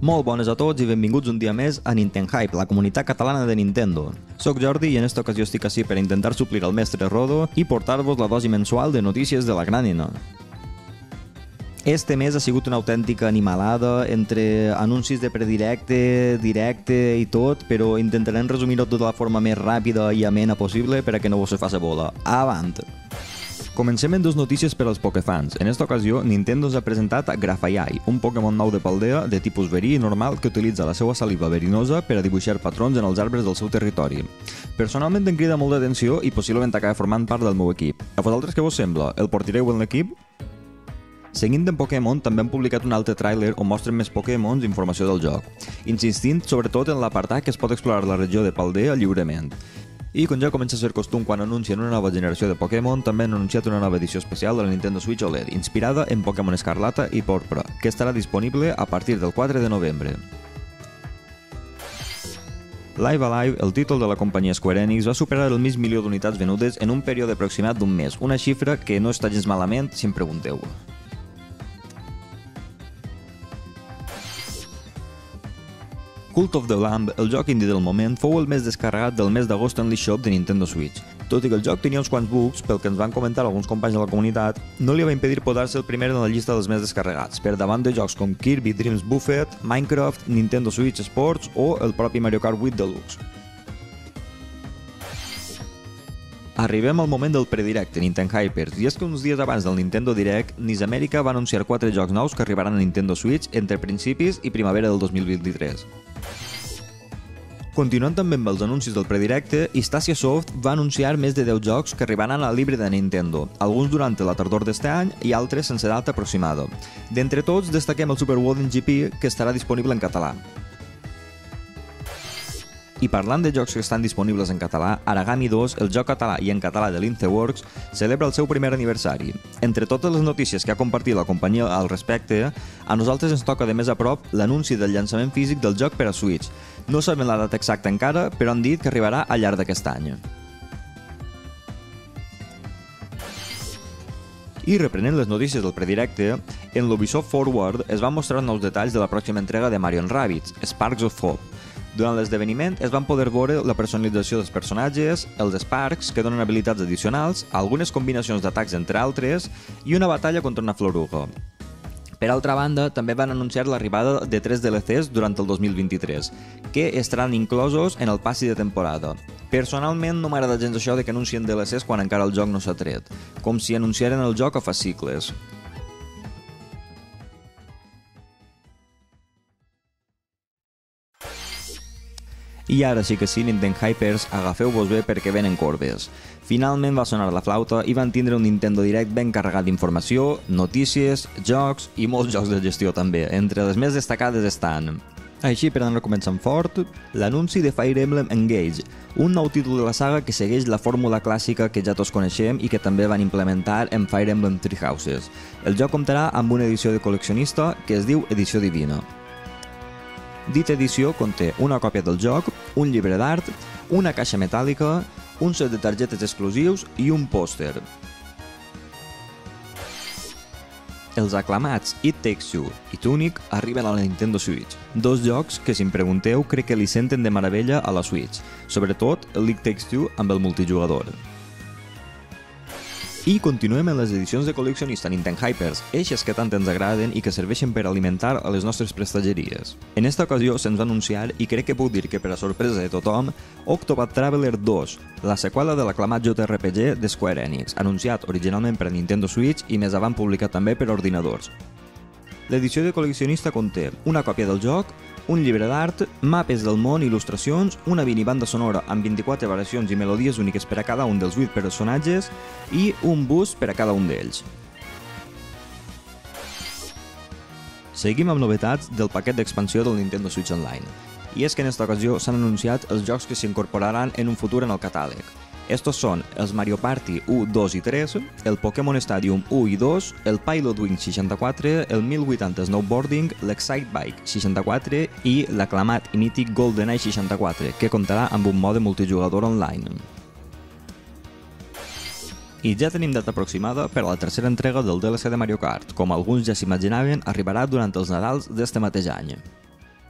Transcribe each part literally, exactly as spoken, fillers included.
Molt bones a tots i benvinguts un dia més a Nintenhype, la comunitat catalana de Nintendo. Soc Jordi i en esta ocasió estic així per intentar suplir el mestre Rodo i portar-vos la dosi mensual de notícies de la gran N. Este mes ha sigut una autèntica animalada entre anuncis de predirecte, directe i tot, però intentarem resumir-ho tot de la forma més ràpida i amena possible per a que no vos se faci bola. Avant! Comencem amb dues notícies per als Pokéfans. En esta ocasió, Nintendo ens ha presentat Grafaiai, un Pokémon nou de Paldea de tipus verí i normal que utilitza la seva saliva verinosa per a dibuixar patrons en els arbres del seu territori. Personalment em crida molt d'atenció i possiblement acabi formant part del meu equip. A vosaltres què vos sembla? El portareu en l'equip? Seguint en Pokémon, també han publicat un altre tràiler on mostren més Pokémons i informació del joc, insistint sobretot en l'apartat que es pot explorar la regió de Paldea lliurement. I com ja comença a ser costum quan anuncien una nova generació de Pokémon, també han anunciat una nova edició especial de la Nintendo Switch O L E D, inspirada en Pokémon Escarlata i Porpra, que estarà disponible a partir del quatre de novembre. Live Alive, el títol de la companyia Square Enix, va superar el mig milió d'unitats venudes en un període aproximat d'un mes, una xifra que no està gens malament si em pregunteu. Cult of the Lamb, el joc indie del moment, fou el més descarregat del mes d'agost en l'eShop de Nintendo Switch. Tot i que el joc tenia uns quants bugs, pel que ens van comentar alguns companys de la comunitat, no li va impedir posar-se el primer en la llista dels més descarregats, per davant de jocs com Kirby Dreams Buffet, Minecraft, Nintendo Switch Sports o el propi Mario Kart vuit Deluxe. Arribem al moment del predirecte Nintenhypers, i és que uns dies abans del Nintendo Direct, Nice America va anunciar quatre jocs nous que arribaran a Nintendo Switch entre principis i primavera del dos mil vint-i-tres. Continuant també amb els anuncis del predirecte, Istacia Soft va anunciar més de deu jocs que arribaran al llibre de Nintendo, alguns durant la tardor d'este any i altres sense data aproximada. D'entre tots, destaquem el Super Golden G P, que estarà disponible en català. I parlant de jocs que estan disponibles en català, Aragami dos, el joc català i en català de Linceworks, celebra el seu primer aniversari. Entre totes les notícies que ha compartit la companyia al respecte, a nosaltres ens toca de més a prop l'anunci del llançament físic del joc per a Switch. No sabem la data exacta encara, però han dit que arribarà al llarg d'aquest any. I reprenent les notícies del predirecte, en l'Ubisoft Forward es van mostrar nous detalls de la pròxima entrega de Mario and Rabbids, Sparks of Hope. Durant l'esdeveniment es van poder veure la personalització dels personatges, els Sparks, que donen habilitats addicionals, algunes combinacions d'atacs entre altres i una batalla contra una floruga. Per altra banda, també van anunciar l'arribada de tres D L Cs durant el dos mil vint-i-tres, que estaran inclosos en el passi de temporada. Personalment no m'agrada gens això de que anuncien D L Cs quan encara el joc no s'ha tret, com si anunciaren el joc a fascicles. I ara sí que sí, Nintenhypers, agafeu-vos bé perquè venen corbes. Finalment va sonar la flauta i van tindre un Nintendo Direct ben carregat d'informació, notícies, jocs i molts jocs de gestió també. Entre les més destacades estan... Així, per anar començant fort, l'anunci de Fire Emblem Engage, un nou títol de la saga que segueix la fórmula clàssica que ja tots coneixem i que també van implementar en Fire Emblem Three Houses. El joc comptarà amb una edició de col·leccionista que es diu Edició Divina. Dita edició conté una còpia del joc, un llibre d'art, una caixa metàl·lica, un set de targetes exclusius i un pòster. Els aclamats It Takes Two i Tunic arriben a la Nintendo Switch, dos jocs que, si em pregunteu, crec que li senten de meravella a la Switch, sobretot el It Takes Two amb el multijugador. I continuem amb les edicions de col·leccionista Nintenhypers, eixes que tant ens agraden i que serveixen per alimentar a les nostres prestatgeries. En esta ocasió se'ns va anunciar, i crec que puc dir que per a sorpresa de tothom, Octopath Traveler dos, la seqüela de l'aclamat J R P G de Square Enix, anunciat originalment per a Nintendo Switch i més avant publicat també per ordinadors. L'edició de col·leccionista conté una còpia del joc, un llibre d'art, mapes del món, il·lustracions, una mini banda sonora amb vint-i-quatre variacions i melodies úniques per a cada un dels vuit personatges i un boost per a cada un d'ells. Seguim amb novetats del paquet d'expansió del Nintendo Switch Online. I és que en esta ocasió s'han anunciat els jocs que s'incorporaran en un futur en el catàleg. Estos són els Mario Party u, dos i tres, el Pokémon Stadium u i dos, el Pilot Wing seixanta-quatre, el mil vuitanta Snowboarding, l'Excite Bike seixanta-quatre i l'aclamat i mític GoldenEye seixanta-quatre, que comptarà amb un mode multijugador online. I ja tenim data aproximada per a la tercera entrega del D L C de Mario Kart. Com alguns ja s'imaginaven, arribarà durant els Nadals d'este mateix any.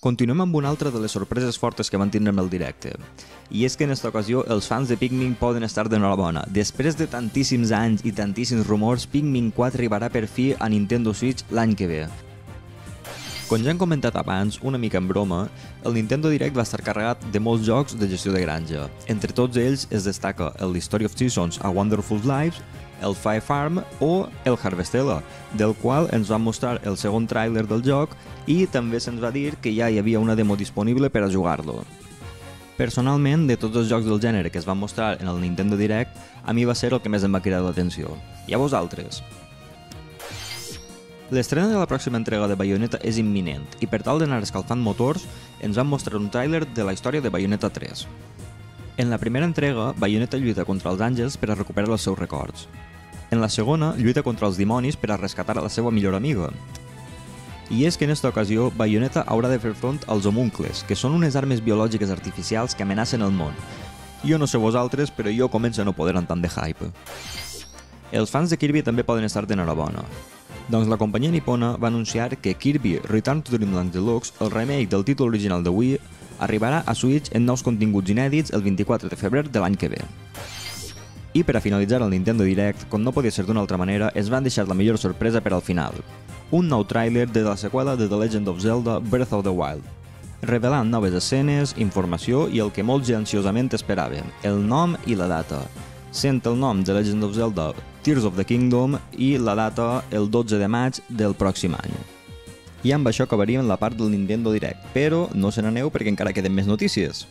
Continuem amb una altra de les sorpreses fortes que van tindre amb el directe. I és que en aquesta ocasió els fans de Pikmin poden estar d'enhorabona. Després de tantíssims anys i tantíssims rumors, Pikmin quatre arribarà per fi a Nintendo Switch l'any que ve. Com ja hem comentat abans, una mica en broma, el Nintendo Direct va estar carregat de molts jocs de gestió de granja. Entre tots ells es destaca el The Story of Seasons A Wonderful Lives, el Fire Farm o el Harvestella, del qual ens van mostrar el segon tràiler del joc i també se'ns va dir que ja hi havia una demo disponible per a jugar-lo. Personalment, de tots els jocs del gènere que es van mostrar en el Nintendo Direct, a mi va ser el que més em va cridar l'atenció. I a vosaltres? L'estrena de la pròxima entrega de Bayonetta és imminent i per tal d'anar escalfant motors, ens van mostrar un tràiler de la història de Bayonetta tres. En la primera entrega, Bayonetta lluita contra els àngels per a recuperar els seus records. En la segona, lluita contra els dimonis per a rescatar a la seva millor amiga. I és que en aquesta ocasió, Bayonetta haurà de fer front als homuncles, que són unes armes biològiques artificials que amenacen el món. Jo no sé vosaltres, però jo començo a no poder amb tant de hype. Els fans de Kirby també poden estar d'enhorabona. Doncs la companyia nipona va anunciar que Kirby Return to Dreamland Deluxe, el remake del títol original de Wii, arribarà a Switch en nous continguts inèdits el vint-i-quatre de febrer de l'any que ve. I per a finalitzar el Nintendo Direct, com no podia ser d'una altra manera, es van deixar la millor sorpresa per al final. Un nou tràiler de la seqüela de The Legend of Zelda Breath of the Wild, revelant noves escenes, informació i el que molts ja ansiosament esperaven, el nom i la data. Sent el nom de Legend of Zelda Tears of the Kingdom i la data el dotze de maig del pròxim any. I amb això acabaríem la part del Nintendo Direct, però no se n'aneu perquè encara queden més notícies.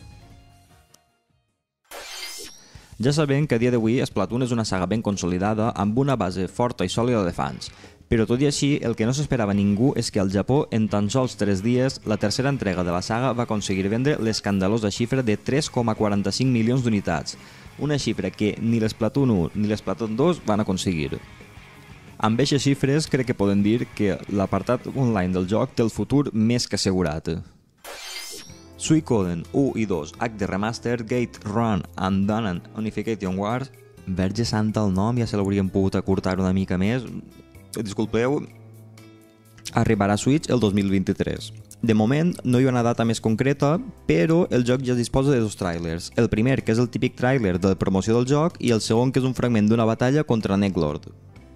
Ja sabem que a dia d'avui Splatoon és una saga ben consolidada amb una base forta i sòlida de fans, però tot i així el que no s'esperava ningú és que al Japó en tan sols tres dies la tercera entrega de la saga va aconseguir vendre l'escandalosa xifra de tres coma quaranta-cinc milions d'unitats, una xifra que ni l'Splatoon u ni l'Splatoon dos van aconseguir. Amb aquestes xifres crec que podem dir que l'apartat online del joc té el futur més que assegurat. Suikoden u i dos H D Remaster, Gate Run and Danan Unification Wars, verge santa el nom, ja se l'haurien pogut acurtar una mica més, disculpeu, arribarà a Switch el dos mil vint-i-tres. De moment no hi ha una data més concreta, però el joc ja disposa de dos tràilers. El primer, que és el típic tràiler de promoció del joc, i el segon, que és un fragment d'una batalla contra Necklord.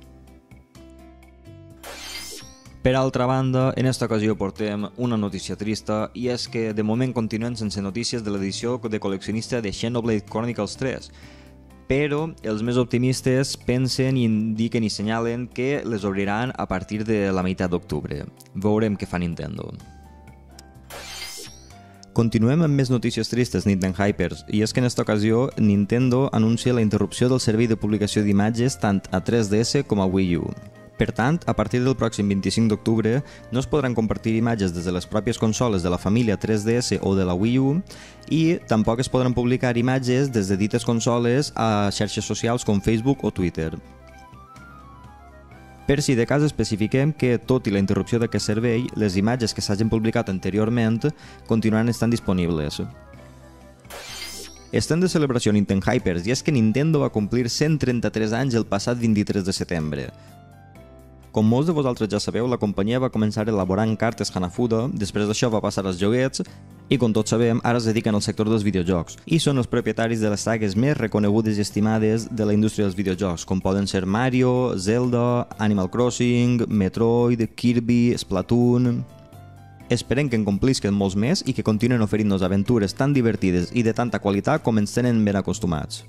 Per altra banda, en esta ocasió portem una notícia trista, i és que de moment continuen sense notícies de l'edició de col·leccionista de Xenoblade Chronicles tres, però els més optimistes pensen i indiquen i senyalen que les obriran a partir de la meitat d'octubre. Veurem què fa Nintendo. Continuem amb més notícies tristes, Nintendo Hypers, i és que en aquesta ocasió Nintendo anuncia la interrupció del servei de publicació d'imatges tant a tres D S com a Wii U. Per tant, a partir del pròxim vint-i-cinc d'octubre no es podran compartir imatges des de les pròpies consoles de la família tres D S o de la Wii U i tampoc es podran publicar imatges des de dites consoles a xarxes socials com Facebook o Twitter. Per si de cas especifiquem que, tot i la interrupció d'aquest servei, les imatges que s'hagin publicat anteriorment continuaran estant disponibles. Estem de celebració Nintendo Hypers i és que Nintendo va complir cent trenta-tres anys el passat vint-i-tres de setembre. Com molts de vosaltres ja sabeu, la companyia va començar elaborant cartes Hanafuda, després d'això va passar als joguets i, com tots sabem, ara es dediquen al sector dels videojocs i són els propietaris de les sagues més reconegudes i estimades de la indústria dels videojocs, com poden ser Mario, Zelda, Animal Crossing, Metroid, Kirby, Splatoon... Esperem que en complisquen molts més i que continuen oferint-nos aventures tan divertides i de tanta qualitat com ens tenen ben acostumats.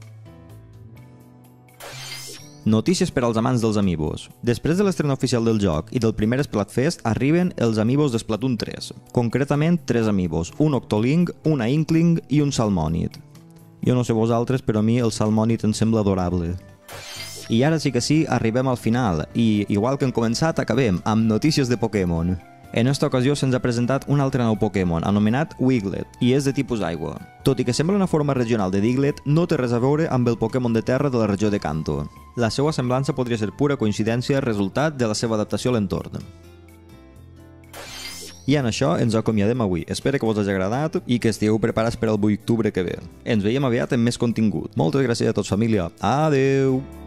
Notícies per als amants dels amiibos. Després de l'estrena oficial del joc i del primer Splatfest arriben els amiibos de Splatoon tres. Concretament, tres amiibos, un Octoling, una Inkling i un Salmonid. Jo no sé vosaltres, però a mi el Salmonid em sembla adorable. I ara sí que sí, arribem al final, i igual que hem començat, acabem amb notícies de Pokémon. En aquesta ocasió se'ns ha presentat un altre nou Pokémon, anomenat Wiglet, i és de tipus aigua. Tot i que sembla una forma regional de Diglett, no té res a veure amb el Pokémon de terra de la regió de Kanto. La seva semblança podria ser pura coincidència resultat de la seva adaptació a l'entorn. I en això ens acomiadem avui. Espero que vos hagi agradat i que estigueu preparats per al vuit d'octubre que ve. Ens veiem aviat amb més contingut. Moltes gràcies a tots, família. Adeu!